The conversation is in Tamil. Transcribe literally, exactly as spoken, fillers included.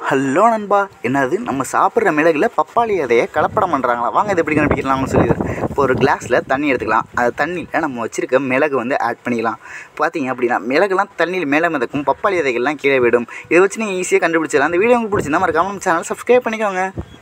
ஹலோ நண்பா, என்னது நம்ம சாப்பிட்ற மிளகுல பப்பாளி விதையை கலப்படம் பண்ணுறாங்களா? வாங்க இதை எப்படி கண்டுபிடிக்கலாம்னு சொல்லிடுறேன். இப்போ ஒரு கிளாஸில் தண்ணி எடுத்துக்கலாம். அது தண்ணியில் நம்ம வச்சுருக்க மிளகு வந்து ஆட் பண்ணிக்கலாம். பார்த்தீங்க அப்படின்னா மிளகுலாம் தண்ணியில் மேலே மிதக்கும், பப்பாளி விதைகள்லாம் கீழே விடும். இதை வச்சு நீங்கள் ஈஸியாக கண்டுபிடிச்சிடலாம். அந்த வீடியோ உங்களுக்கு பிடிச்சிருந்தா மறக்காம நம்ம சேனல் சப்ஸ்கிரைப் பண்ணிக்கோங்க.